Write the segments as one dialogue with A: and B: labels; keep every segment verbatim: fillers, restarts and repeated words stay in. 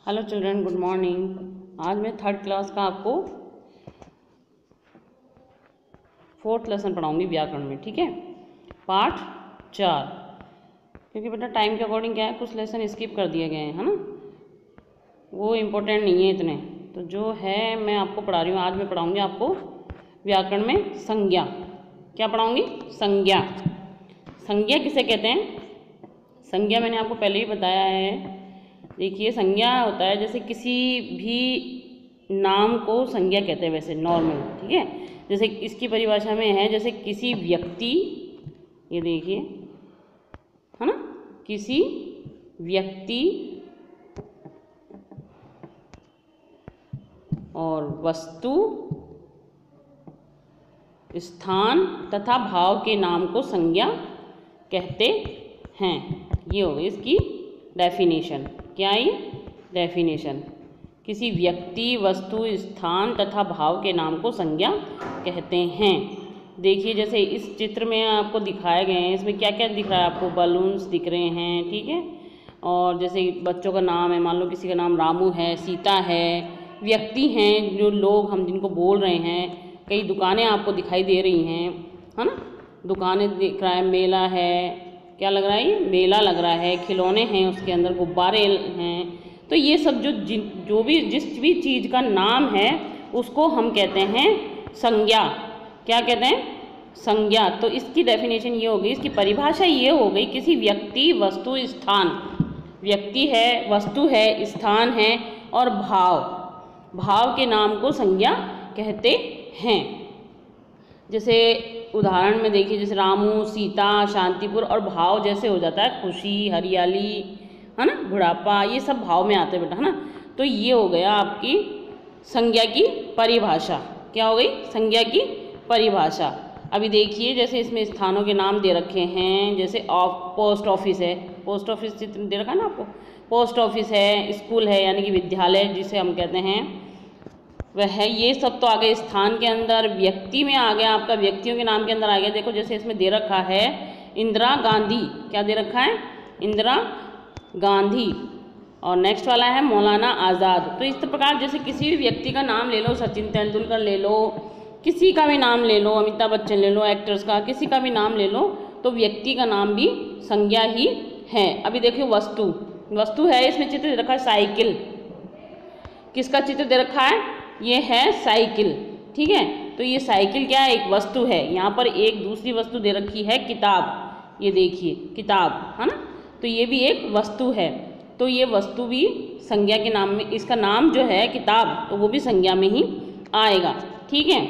A: Hello children, good morning. आज मैं third class का आपको फोर्थ लेसन पढ़ाऊंगी व्याकरण में, ठीक है। पाठ चार, क्योंकि बेटा टाइम के अकॉर्डिंग क्या है, कुछ लेसन स्किप कर दिए गए हैं, है ना, वो इम्पोर्टेंट नहीं है इतने। तो जो है मैं आपको पढ़ा रही हूँ। आज मैं पढ़ाऊँगी आपको व्याकरण में संज्ञा। क्या पढ़ाऊँगी? संज्ञा। संज्ञा किसे कहते हैं? संज्ञा मैंने आपको पहले ही बताया है। देखिए, संज्ञा होता है जैसे किसी भी नाम को संज्ञा कहते हैं वैसे नॉर्मल, ठीक है। जैसे इसकी परिभाषा में है, जैसे किसी व्यक्ति, ये देखिए, है ना, किसी व्यक्ति और वस्तु, स्थान तथा भाव के नाम को संज्ञा कहते हैं। ये हो गई इसकी डेफिनेशन। क्या है ये? डेफिनेशन। किसी व्यक्ति, वस्तु, स्थान तथा भाव के नाम को संज्ञा कहते हैं। देखिए, जैसे इस चित्र में आपको दिखाए गए हैं, इसमें क्या क्या दिख रहा है आपको? बलून्स दिख रहे हैं, ठीक है। और जैसे बच्चों का नाम है, मान लो किसी का नाम रामू है, सीता है, व्यक्ति हैं जो लोग हम जिनको बोल रहे हैं, कई दुकानें आपको दिखाई दे रही हैं, है ना, दुकानें दिख रहा है, मेला है, क्या लग रहा है ये? मेला लग रहा है, खिलौने हैं, उसके अंदर गुब्बारे हैं। तो ये सब जो जिन जो भी जिस भी चीज़ का नाम है उसको हम कहते हैं संज्ञा। क्या कहते हैं? संज्ञा। तो इसकी डेफिनेशन ये हो गई, इसकी परिभाषा ये हो गई, किसी व्यक्ति, वस्तु, स्थान, व्यक्ति है, वस्तु है, स्थान है और भाव, भाव के नाम को संज्ञा कहते हैं। जैसे उदाहरण में देखिए, जैसे रामू, सीता, शांतिपुर, और भाव जैसे हो जाता है खुशी, हरियाली, है ना, बुढ़ापा, ये सब भाव में आते हैं बेटा, है ना। तो ये हो गया आपकी संज्ञा की परिभाषा। क्या हो गई? संज्ञा की परिभाषा। अभी देखिए, जैसे इसमें स्थानों के नाम दे रखे हैं, जैसे ऑफ पोस्ट ऑफिस है, पोस्ट ऑफिस चित्र दे रखा है ना आपको, पोस्ट ऑफिस है, स्कूल है यानी कि विद्यालय जिसे हम कहते हैं वह है। ये सब तो आ गए स्थान के अंदर। व्यक्ति में आ गया आपका, व्यक्तियों के नाम के अंदर आ गया। देखो, जैसे इसमें दे रखा है इंदिरा गांधी। क्या दे रखा है? इंदिरा गांधी। और नेक्स्ट वाला है मौलाना आज़ाद। तो इस प्रकार जैसे किसी भी व्यक्ति का नाम ले लो, सचिन तेंदुलकर ले लो, किसी का भी नाम ले लो, अमिताभ बच्चन ले लो, एक्टर्स का किसी का भी नाम ले लो, तो व्यक्ति का नाम भी संज्ञा ही है। अभी देखिए, वस्तु, वस्तु है, इसमें चित्र दे रखा है साइकिल। किसका चित्र दे रखा है? ये है साइकिल, ठीक है। तो ये साइकिल क्या है? एक वस्तु है। यहाँ पर एक दूसरी वस्तु दे रखी है किताब। ये देखिए, किताब, है ना, तो ये भी एक वस्तु है। तो ये वस्तु भी संज्ञा के नाम में, इसका नाम जो है किताब, तो वो भी संज्ञा में ही आएगा, ठीक है।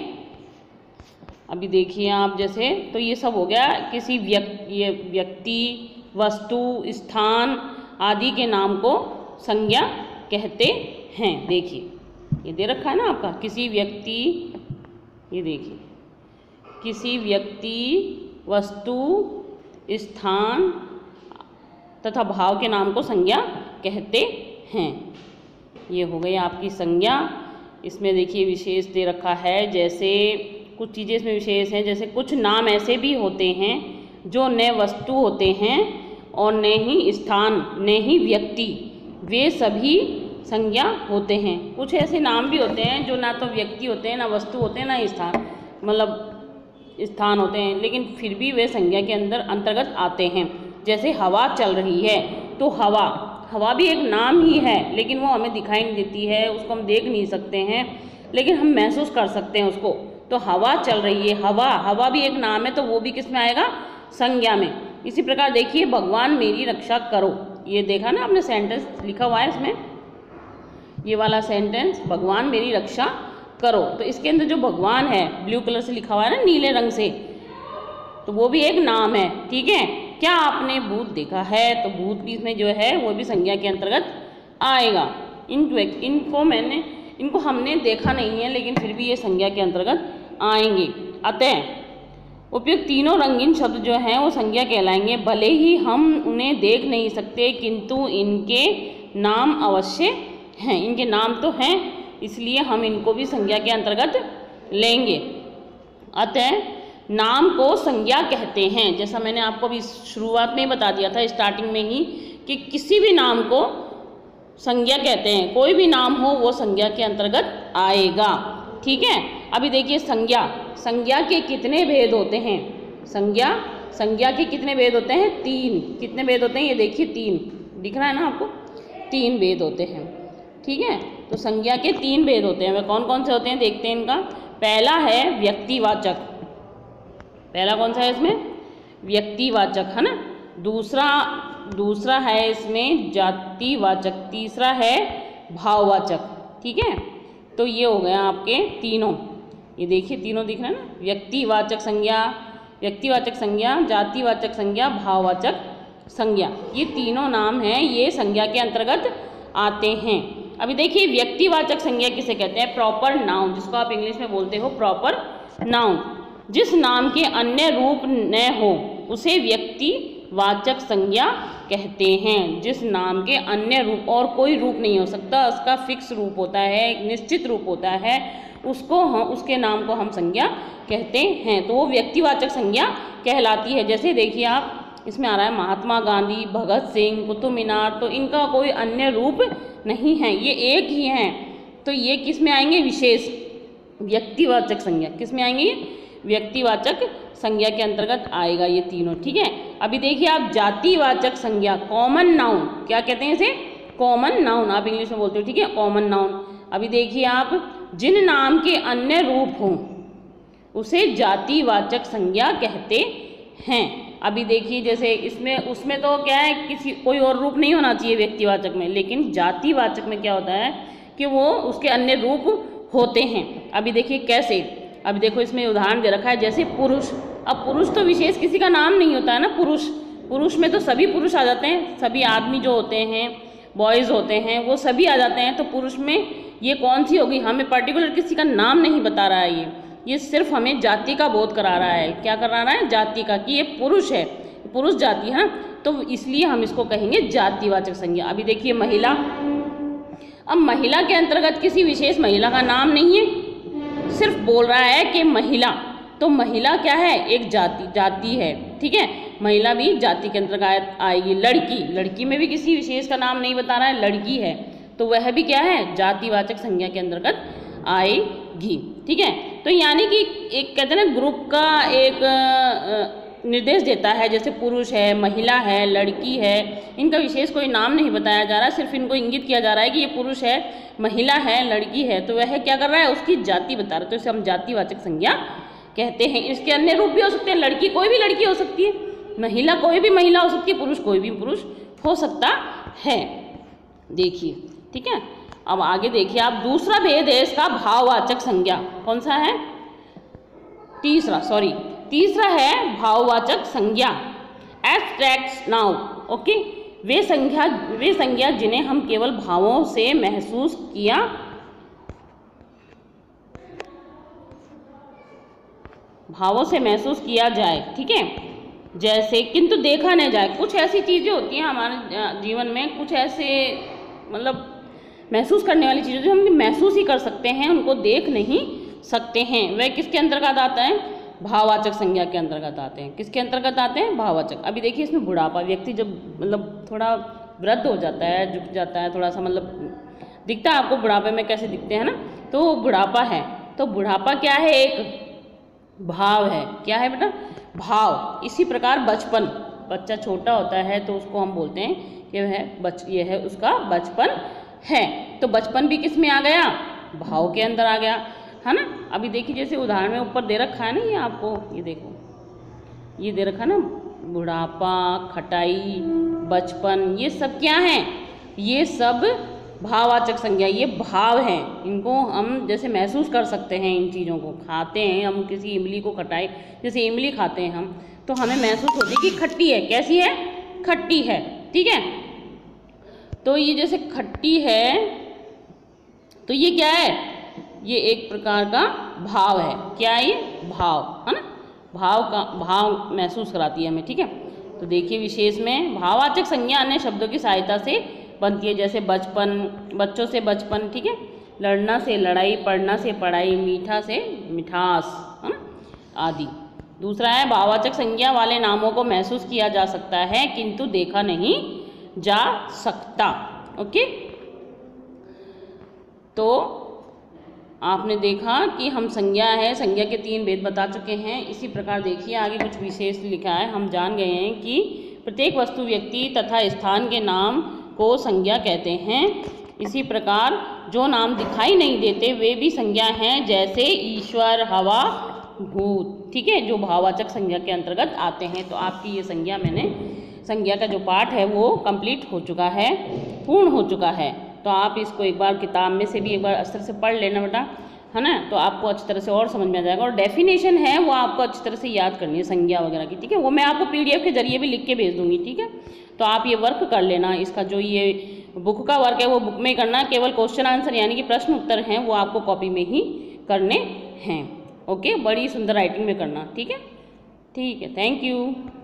A: अभी देखिए आप, जैसे तो ये सब हो गया किसी व्यक्ति, ये व्यक्ति, वस्तु, स्थान आदि के नाम को संज्ञा कहते हैं। देखिए, ये दे रखा है ना आपका, किसी व्यक्ति, ये देखिए, किसी व्यक्ति, वस्तु, स्थान तथा भाव के नाम को संज्ञा कहते हैं। ये हो गई आपकी संज्ञा। इसमें देखिए विशेष दे रखा है, जैसे कुछ चीज़ें इसमें विशेष हैं, जैसे कुछ नाम ऐसे भी होते हैं जो न वस्तु होते हैं और न ही स्थान, न ही व्यक्ति, वे सभी संज्ञा होते हैं। कुछ ऐसे नाम भी होते हैं जो ना तो व्यक्ति होते हैं, ना वस्तु होते हैं, ना स्थान, मतलब स्थान होते हैं, लेकिन फिर भी वे संज्ञा के अंदर अंतर्गत आते हैं। जैसे हवा चल रही है, तो हवा, हवा भी एक नाम ही है, लेकिन वो हमें दिखाई नहीं देती है, उसको हम देख नहीं सकते हैं, लेकिन हम महसूस कर सकते हैं उसको। तो हवा चल रही है, हवा, हवा भी एक नाम है, तो वो भी किस में आएगा? संज्ञा में। इसी प्रकार देखिए, भगवान मेरी रक्षा करो, ये देखा ना आपने, सेंटेंस लिखा हुआ है इसमें, ये वाला सेंटेंस, भगवान मेरी रक्षा करो। तो इसके अंदर जो भगवान है ब्लू कलर से लिखा हुआ है ना, नीले रंग से, तो वो भी एक नाम है, ठीक है। क्या आपने भूत देखा है? तो भूत भी इसमें जो है वो भी संज्ञा के अंतर्गत आएगा। इन इनको मैंने इनको हमने देखा नहीं है, लेकिन फिर भी ये संज्ञा के अंतर्गत आएंगे। अतः उपयुक्त तीनों रंगीन शब्द जो हैं वो संज्ञा कहलाएंगे। भले ही हम उन्हें देख नहीं सकते, किंतु इनके नाम अवश्य हैं। इनके नाम तो हैं, इसलिए हम इनको भी संज्ञा के अंतर्गत लेंगे। अतः नाम को संज्ञा कहते हैं। जैसा मैंने आपको अभी शुरुआत में ही बता दिया था, स्टार्टिंग में ही, कि किसी भी नाम को संज्ञा कहते हैं। कोई भी नाम हो वो संज्ञा के अंतर्गत आएगा। ठीक है, अभी देखिए संज्ञा, संज्ञा के कितने भेद होते हैं? संज्ञा संज्ञा के कितने भेद होते हैं? तीन। कितने भेद होते हैं? ये देखिए तीन दिख रहा है ना आपको, तीन भेद होते हैं। ठीक है, तो संज्ञा के तीन भेद होते हैं। वे कौन कौन से होते हैं देखते हैं इनका। पहला है व्यक्तिवाचक, पहला कौन सा है इसमें? व्यक्तिवाचक, है ना। दूसरा दूसरा है इसमें जातिवाचक, तीसरा है भाववाचक। ठीक है, तो ये हो गया आपके तीनों, ये देखिए तीनों दिख रहे हैं ना, व्यक्तिवाचक संज्ञा, व्यक्तिवाचक संज्ञा, जातिवाचक संज्ञा, भाववाचक संज्ञा, ये तीनों नाम हैं, ये संज्ञा के अंतर्गत आते हैं। अभी देखिए व्यक्तिवाचक संज्ञा किसे कहते हैं? प्रॉपर नाउन, जिसको आप इंग्लिश में बोलते हो प्रॉपर नाउन। जिस नाम के अन्य रूप न हो उसे व्यक्तिवाचक संज्ञा कहते हैं। जिस नाम के अन्य रूप, और कोई रूप नहीं हो सकता, उसका फिक्स रूप होता है, एक निश्चित रूप होता है, उसको हम उसके नाम को हम संज्ञा कहते हैं, तो वो व्यक्तिवाचक संज्ञा कहलाती है। जैसे देखिए आप इसमें आ रहा है महात्मा गांधी, भगत सिंह, कुतुब मीनार, तो इनका कोई अन्य रूप नहीं है, ये एक ही हैं, तो ये किस में आएंगे? विशेष व्यक्तिवाचक संज्ञा। किस में आएंगे? व्यक्तिवाचक संज्ञा के अंतर्गत आएगा ये तीनों। ठीक है, अभी देखिए आप जातिवाचक संज्ञा, कॉमन नाउन, क्या कहते हैं इसे? कॉमन नाउन, आप इंग्लिश में बोलते हो। ठीक है, कॉमन नाउन। अभी देखिए आप, जिन नाम के अन्य रूप हों उसे जातिवाचक संज्ञा कहते हैं। अभी देखिए जैसे इसमें, उसमें तो क्या है, किसी कोई और रूप नहीं होना चाहिए व्यक्तिवाचक में, लेकिन जातिवाचक में क्या होता है कि वो उसके अन्य रूप होते हैं। अभी देखिए कैसे, अभी देखो इसमें उदाहरण दे रखा है, जैसे पुरुष। अब पुरुष तो विशेष किसी का नाम नहीं होता है ना, पुरुष पुरुष में तो सभी पुरुष आ जाते हैं, सभी आदमी जो होते हैं, बॉयज़ होते हैं, वो सभी आ जाते हैं। तो पुरुष में ये कौन सी होगी? हमें पर्टिकुलर किसी का नाम नहीं बता रहा है, ये ये सिर्फ हमें जाति का बोध करा रहा है। क्या करा रहा है? जाति का, कि ये पुरुष है, पुरुष जाति है ना, तो इसलिए हम इसको कहेंगे जातिवाचक संज्ञा। अभी देखिए महिला, अब महिला के अंतर्गत किसी विशेष महिला का नाम नहीं है, सिर्फ बोल रहा है कि महिला, तो महिला क्या है? एक जाति जाति है। ठीक है, महिला भी जाति के अंतर्गत आएगी। लड़की, लड़की में भी किसी विशेष का नाम नहीं बता रहा है, लड़की है, तो वह भी क्या है? जातिवाचक संज्ञा के अंतर्गत आएगी। ठीक है, तो यानी कि एक कहते हैं ना ग्रुप का एक निर्देश देता है, जैसे पुरुष है, महिला है, लड़की है, इनका विशेष कोई नाम नहीं बताया जा रहा, सिर्फ इनको इंगित किया जा रहा है कि ये पुरुष है, महिला है, लड़की है, तो वह क्या कर रहा है? उसकी जाति बता रहा है, तो इसे हम जातिवाचक संज्ञा कहते हैं। इसके अन्य रूप भी हो सकते हैं, लड़की कोई भी लड़की हो सकती है, महिला कोई भी महिला हो सकती है, पुरुष कोई भी पुरुष हो सकता है। देखिए, ठीक है, अब आगे देखिए आप, दूसरा भेद है इसका भाववाचक संज्ञा। कौन सा है? तीसरा, सॉरी तीसरा है भाववाचक संज्ञा, एब्स्ट्रैक्ट नाउन। ओके, वे संज्ञा वे संज्ञा जिन्हें हम केवल भावों से महसूस किया भावों से महसूस किया जाए। ठीक है, जैसे किंतु देखा न जाए। कुछ ऐसी चीज़ें होती हैं हमारे जीवन में, कुछ ऐसे मतलब महसूस करने वाली चीज़ें जो हम महसूस ही कर सकते हैं, उनको देख नहीं सकते हैं, वह किसके अंतर्गत आता है? भाववाचक संज्ञा के अंतर्गत आते हैं। किसके अंतर्गत आते हैं? भाववाचक। अभी देखिए इसमें बुढ़ापा, व्यक्ति जब मतलब थोड़ा वृद्ध हो जाता है, झुक जाता है, थोड़ा सा मतलब दिखता है आपको बुढ़ापे में कैसे दिखते हैं ना, तो बुढ़ापा है। तो बुढ़ापा क्या है? एक भाव है। क्या है बेटा? भाव। इसी प्रकार बचपन, बच्चा छोटा होता है तो उसको हम बोलते हैं कि वह बच ये है उसका बचपन है। तो बचपन भी किस में आ गया? भाव के अंदर आ गया, है ना। अभी देखिए जैसे उदाहरण में ऊपर दे रखा है ना, ये आपको ये देखो, ये दे रखा है ना, बुढ़ापा, खटाई, बचपन, ये सब क्या हैं? ये सब भाववाचक संज्ञा, ये भाव हैं। इनको हम जैसे महसूस कर सकते हैं, इन चीज़ों को खाते हैं हम, किसी इमली को खटाई, जैसे इमली खाते हैं हम तो हमें महसूस होती है कि खट्टी है। कैसी है? खट्टी है। ठीक है, तो ये जैसे खट्टी है तो ये क्या है? ये एक प्रकार का भाव है। क्या है ये? भाव, है ना। भाव का भाव महसूस कराती है हमें। ठीक है, तो देखिए विशेष में भाववाचक संज्ञा अन्य शब्दों की सहायता से बनती है, जैसे बचपन, बच्चों से बचपन, ठीक है, लड़ना से लड़ाई, पढ़ना से पढ़ाई, मीठा से मिठास, है ना, आदि। दूसरा है भाववाचक संज्ञा वाले नामों को महसूस किया जा सकता है किंतु देखा नहीं जा सकता। ओके, तो आपने देखा कि हम संज्ञा है, संज्ञा के तीन भेद बता चुके हैं। इसी प्रकार देखिए आगे कुछ विशेष लिखा है। हम जान गए हैं कि प्रत्येक वस्तु, व्यक्ति तथा स्थान के नाम को संज्ञा कहते हैं। इसी प्रकार जो नाम दिखाई नहीं देते वे भी संज्ञा हैं, जैसे ईश्वर, हवा, भूत, ठीक है, जो भाववाचक संज्ञा के अंतर्गत आते हैं। तो आपकी ये संज्ञा, मैंने संज्ञा का जो पाठ है वो कंप्लीट हो चुका है, पूर्ण हो चुका है। तो आप इसको एक बार किताब में से भी एक बार अस्तर से पढ़ लेना बेटा, है ना, तो आपको अच्छी तरह से और समझ में आ जाएगा। और डेफिनेशन है वो आपको अच्छी तरह से याद करनी है संज्ञा वगैरह की, ठीक है। वो मैं आपको पीडीएफ के जरिए भी लिख के भेज दूंगी, ठीक है। तो आप ये वर्क कर लेना। इसका जो ये बुक का वर्क है वो बुक में ही करना, केवल क्वेश्चन आंसर यानी कि प्रश्न उत्तर हैं वो आपको कॉपी में ही करने हैं। ओके, बड़ी सुंदर राइटिंग में करना, ठीक है। ठीक है, थैंक यू।